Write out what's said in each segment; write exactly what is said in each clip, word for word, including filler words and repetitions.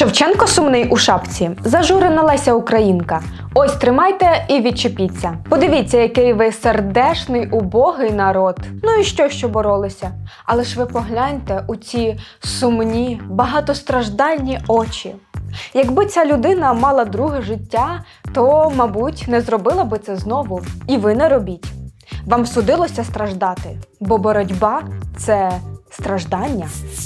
Шевченко сумний у шапці, зажурена Леся Українка. Ось тримайте і відчепіться. Подивіться, який ви сердешний, убогий народ. Ну і що, що боролися? Але ж ви погляньте у ці сумні, багатостраждальні очі. Якби ця людина мала друге життя, то, мабуть, не зробила би це знову. І ви не робіть. Вам судилося страждати, бо боротьба – це страждання.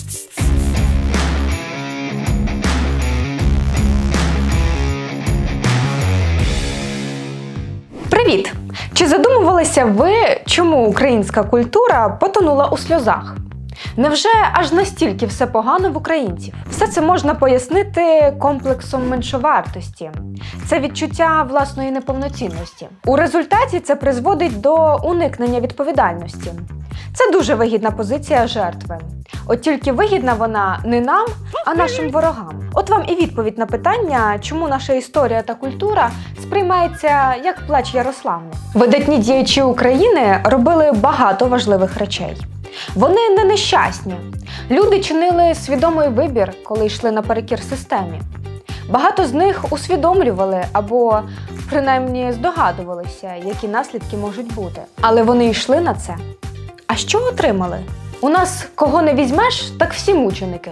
Привіт! Чи задумувалися ви, чому українська культура потонула у сльозах? Невже аж настільки все погано в українців? Все це можна пояснити комплексом меншовартості. Це відчуття власної неповноцінності. У результаті це призводить до уникнення відповідальності. Це дуже вигідна позиція жертви. От тільки вигідна вона не нам, а нашим ворогам. От вам і відповідь на питання, чому наша історія та культура сприймається як плач Ярославни. Видатні діячі України робили багато важливих речей. Вони не нещасні. Люди чинили свідомий вибір, коли йшли наперекір системі. Багато з них усвідомлювали або, принаймні, здогадувалися, які наслідки можуть бути. Але вони йшли на це. А що отримали? У нас кого не візьмеш, так всі мученики.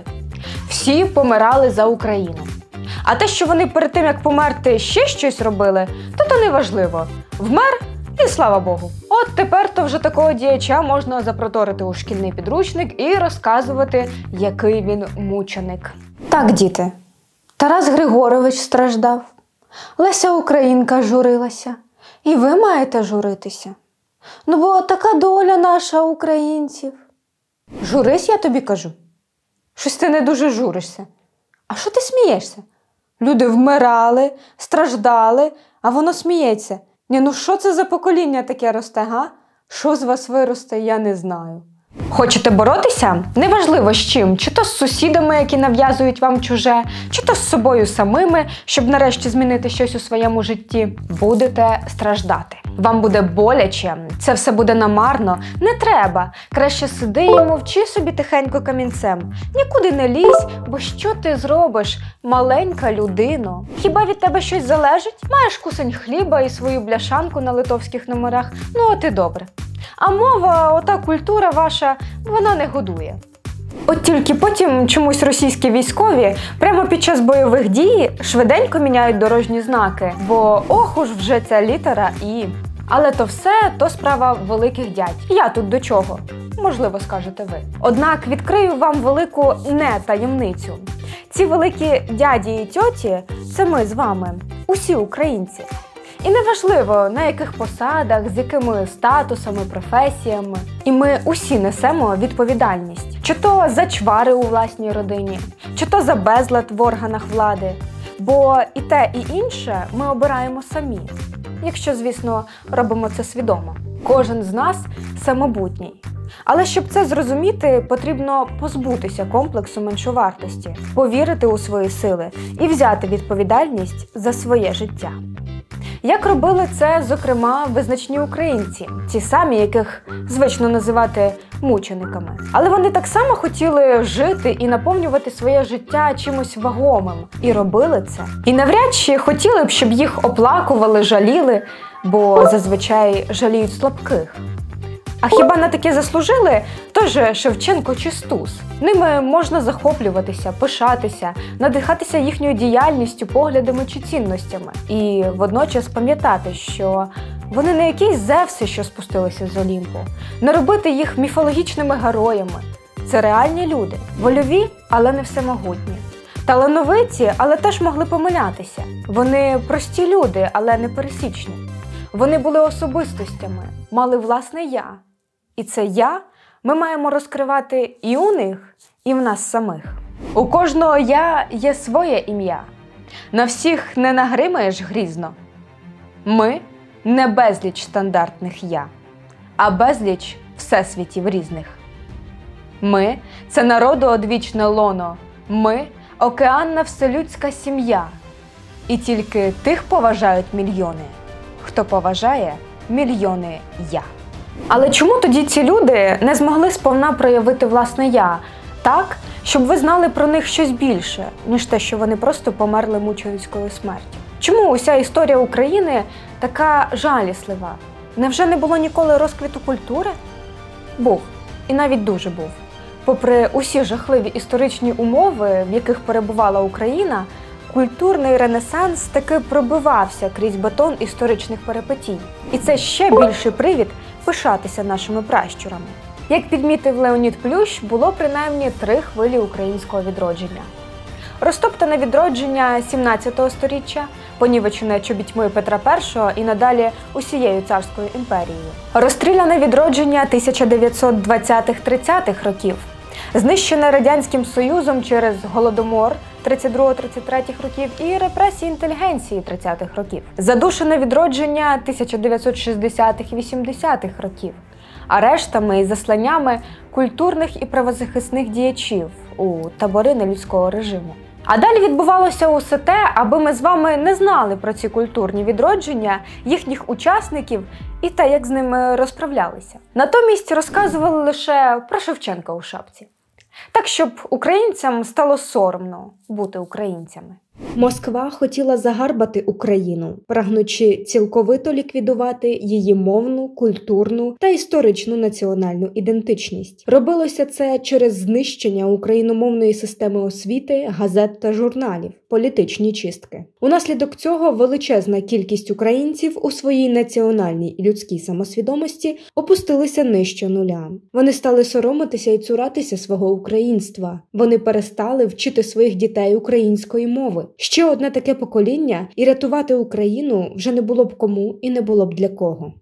Всі помирали за Україну. А те, що вони перед тим, як померти, ще щось робили, то то не важливо. Вмер і слава Богу. От тепер то вже такого діяча можна запроторити у шкільний підручник і розказувати, який він мученик. Так, діти, Тарас Григорович страждав, Леся Українка журилася. І ви маєте журитися. Ну бо така доля наша українців. Журись, я тобі кажу. Щось ти не дуже журишся. А що ти смієшся? Люди вмирали, страждали, а воно сміється. Ні, ну що це за покоління таке росте, га? Що з вас виросте, я не знаю. Хочете боротися? Неважливо з чим. Чи то з сусідами, які нав'язують вам чуже, чи то з собою самими, щоб нарешті змінити щось у своєму житті. Будете страждати. Вам буде боляче, це все буде намарно. Не треба. Краще сиди і мовчи собі тихенько камінцем. Нікуди не лізь, бо що ти зробиш, маленька людино? Хіба від тебе щось залежить? Маєш кусень хліба і свою бляшанку на литовських номерах? Ну от і добре. А мова, ота культура ваша, вона не годує. От тільки потім чомусь російські військові прямо під час бойових дій швиденько міняють дорожні знаки, бо ох уж вже ця літера І. Але то все, то справа великих дядь. Я тут до чого? Можливо, скажете ви. Однак відкрию вам велику не таємницю. Ці великі дяді і тьоті – це ми з вами, усі українці. І неважливо, на яких посадах, з якими статусами, професіями. І ми усі несемо відповідальність. Чи то за чвари у власній родині, чи то за безлад в органах влади. Бо і те, і інше ми обираємо самі. Якщо, звісно, робимо це свідомо. Кожен з нас самобутній. Але щоб це зрозуміти, потрібно позбутися комплексу меншовартості, повірити у свої сили і взяти відповідальність за своє життя. Як робили це, зокрема, визначні українці, ті самі, яких звично називати мучениками. Але вони так само хотіли жити і наповнювати своє життя чимось вагомим. І робили це. І навряд чи хотіли б, щоб їх оплакували, жаліли, бо зазвичай жаліють слабких. А хіба на таке заслужили? Тож Шевченко чи Стус. Ними можна захоплюватися, пишатися, надихатися їхньою діяльністю, поглядами чи цінностями. І водночас пам'ятати, що вони не якісь Зевси, що спустилися з Олімпу. Не робити їх міфологічними героями. Це реальні люди. Вольові, але не всемогутні. Талановиті, але теж могли помилятися. Вони прості люди, але не пересічні. Вони були особистостями, мали власне «я». І це «я» ми маємо розкривати і у них, і в нас самих. У кожного «я» є своє ім'я. На всіх не нагримаєш грізно. Ми – не безліч стандартних «я», а безліч всесвітів різних. Ми – це народу одвічне лоно. Ми – океанна вселюдська сім'я. І тільки тих поважають мільйони, хто поважає мільйони «я». Але чому тоді ці люди не змогли сповна проявити власне «я» так, щоб ви знали про них щось більше, ніж те, що вони просто померли мученицькою смертю. Чому уся історія України така жаліслива? Невже не було ніколи розквіту культури? Був. І навіть дуже був. Попри усі жахливі історичні умови, в яких перебувала Україна, культурний ренесанс таки пробивався крізь бетон історичних перипетій. І це ще більший привід пишатися нашими пращурами. Як підмітив Леонід Плющ, було принаймні три хвилі українського відродження. Розтоптане відродження сімнадцятого сторіччя, понівечене чобітьми Петра Першого і надалі усією царською імперією. Розстріляне відродження тисяча дев'ятсот двадцятих-тридцятих років, знищене Радянським Союзом через Голодомор тридцять другого - тридцять третього років і репресії інтелігенції тридцятих років. Задушене відродження тисяча дев'ятсот шістдесятих-вісімдесятих років, арештами і засланнями культурних і правозахисних діячів у табори нелюдського режиму. А далі відбувалося усе те, аби ми з вами не знали про ці культурні відродження, їхніх учасників і те, як з ними розправлялися. Натомість розказували лише про Шевченка у шапці. Так, щоб українцям стало соромно бути українцями. Москва хотіла загарбати Україну, прагнучи цілковито ліквідувати її мовну, культурну та історичну національну ідентичність. Робилося це через знищення україномовної системи освіти, газет та журналів, політичні чистки. Унаслідок цього величезна кількість українців у своїй національній і людській самосвідомості опустилися нижче нуля. Вони стали соромитися і цуратися свого українства. Вони перестали вчити своїх дітей української мови. Ще одне таке покоління, і рятувати Україну вже не було б кому і не було б для кого.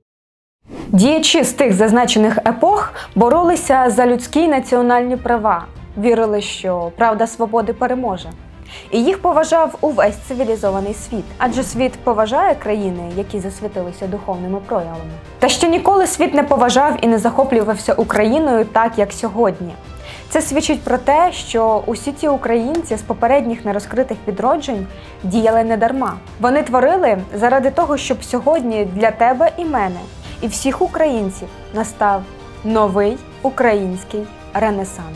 Діячі з тих зазначених епох боролися за людські й національні права, вірили, що правда свободи переможе. І їх поважав увесь цивілізований світ, адже світ поважає країни, які засвітилися духовними проявами. Та ще ніколи світ не поважав і не захоплювався Україною так, як сьогодні. Це свідчить про те, що усі ті українці з попередніх нерозкритих відроджень діяли недарма. Вони творили заради того, щоб сьогодні для тебе і мене, і всіх українців настав новий український ренесанс.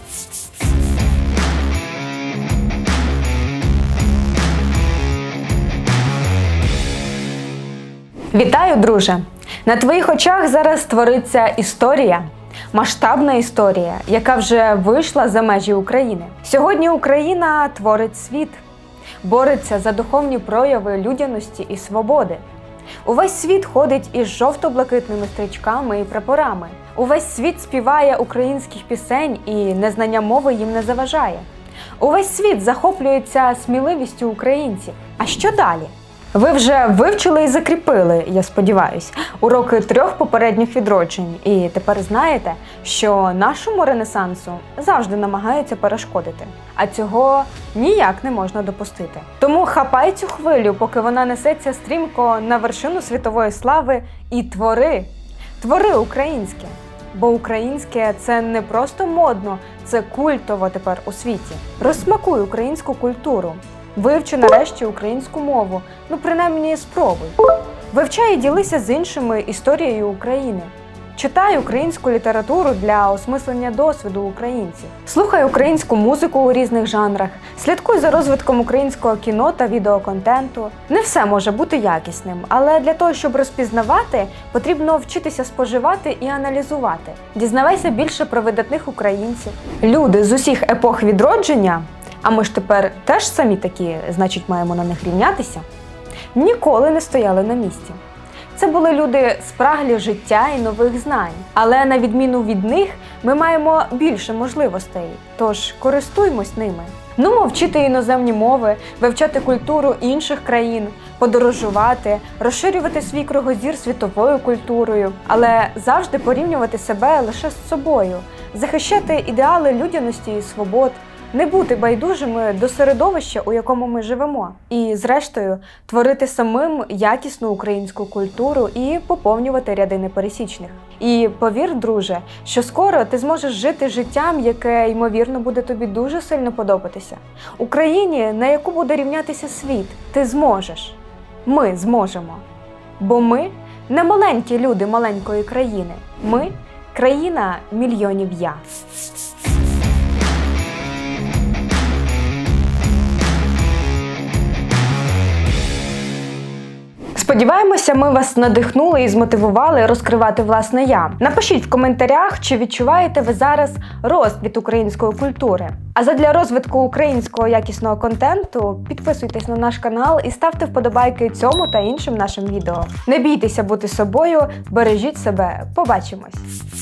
Вітаю, друже! На твоїх очах зараз твориться історія. Масштабна історія, яка вже вийшла за межі України. Сьогодні Україна творить світ, бореться за духовні прояви людяності і свободи. Увесь світ ходить із жовто-блакитними стрічками і прапорами. Увесь світ співає українських пісень і незнання мови їм не заважає. Увесь світ захоплюється сміливістю українців. А що далі? Ви вже вивчили і закріпили, я сподіваюсь, уроки трьох попередніх відроджень. І тепер знаєте, що нашому ренесансу завжди намагаються перешкодити. А цього ніяк не можна допустити. Тому хапай цю хвилю, поки вона несеться стрімко на вершину світової слави, і твори. Твори українське. Бо українське – це не просто модно, це культово тепер у світі. Розсмакуй українську культуру. Вивчи нарешті українську мову, ну принаймні спробуй. Вивчай і ділися з іншими історією України. Читай українську літературу для осмислення досвіду українців. Слухай українську музику у різних жанрах, слідкуй за розвитком українського кіно та відеоконтенту. Не все може бути якісним, але для того, щоб розпізнавати, потрібно вчитися споживати і аналізувати. Дізнавайся більше про видатних українців. Люди з усіх епох відродження, а ми ж тепер теж самі такі, значить маємо на них рівнятися, ніколи не стояли на місці. Це були люди спраглі життя і нових знань. Але на відміну від них ми маємо більше можливостей, тож користуймось ними. Нумо вчити іноземні мови, вивчати культуру інших країн, подорожувати, розширювати свій кругозір світовою культурою, але завжди порівнювати себе лише з собою, захищати ідеали людяності і свобод, не бути байдужими до середовища, у якому ми живемо. І, зрештою, творити самим якісну українську культуру і поповнювати ряди непересічних. І повір, друже, що скоро ти зможеш жити життям, яке, ймовірно, буде тобі дуже сильно подобатися. Україні, на яку буде рівнятися світ, ти зможеш. Ми зможемо. Бо ми не маленькі люди маленької країни. Ми – країна мільйонів «я». Сподіваємося, ми вас надихнули і змотивували розкривати власне я. Напишіть в коментарях, чи відчуваєте ви зараз розквіт української культури. А задля розвитку українського якісного контенту підписуйтесь на наш канал і ставте вподобайки цьому та іншим нашим відео. Не бійтеся бути собою, бережіть себе. Побачимось!